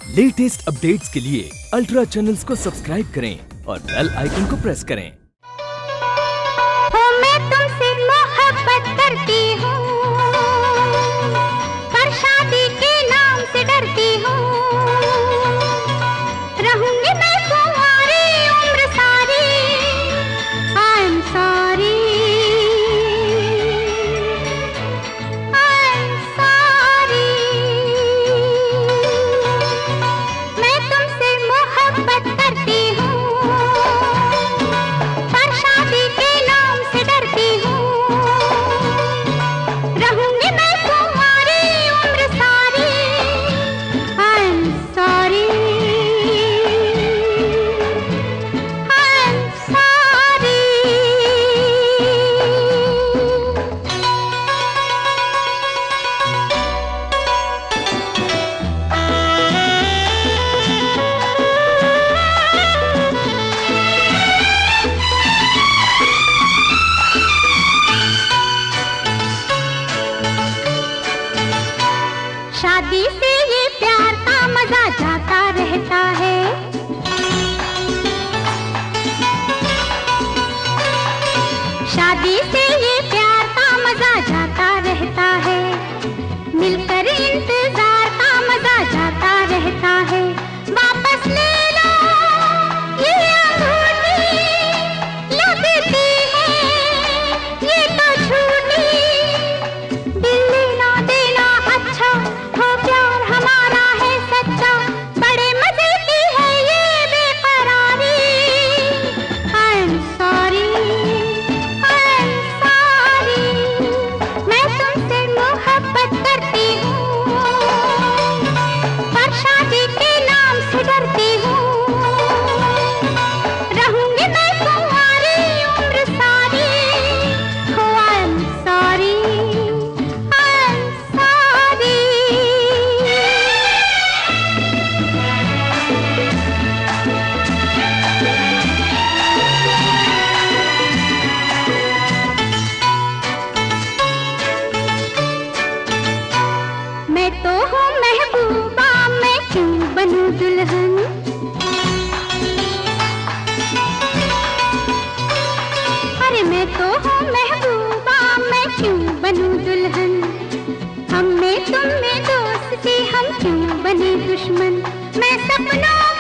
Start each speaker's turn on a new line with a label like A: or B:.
A: Latest updates के लिए ultra channels को सब्सक्राइब करें और बेल आइकन को प्रेस करें।
B: मैं तुमसे मोहब्बत करती हूँ, पर शादी के नाम से डरती हूँ। रहूंगी मैं तुम्हारी उम्र सारी। I am sorry, I am sorry. मैं तुमसे मोहब्बत करती हूँ, पर शादी के नाम से डरती हूँ। रहूंगी मैं तुम्हारी उम्र सारी। I am sorry, I am sorry. शादी से ये प्यार का मजा जाता रहता है। शादी से ये प्यार का मजा जाता रहता है। मिलकर इंतजार का मजा जाता रहता है। वापस ले लो ये अंगूठी, लगती है ये तो झूठी। दिल लेना देना अच्छा हो, प्यार हमारा है सच्चा। बड़े मजे की है ये बेकरारी। I am sorry, I am sorry. मैं तुमसे मोहब्बत करती हूँ, पर शादी के नाम से डरती हूँ। रहूंगी मैं तुम्हारी उम्र सारी। हो I am sorry, I am sorry. मैं तो हूँ महबूबा, मैं क्यों बनूं दुल्हन। अरे मैं तो हूँ महबूबा, मैं क्यों बनूं दुल्हन। हम में तुम में दोस्ती, हम क्यों बने दुश्मन। मैं सपनों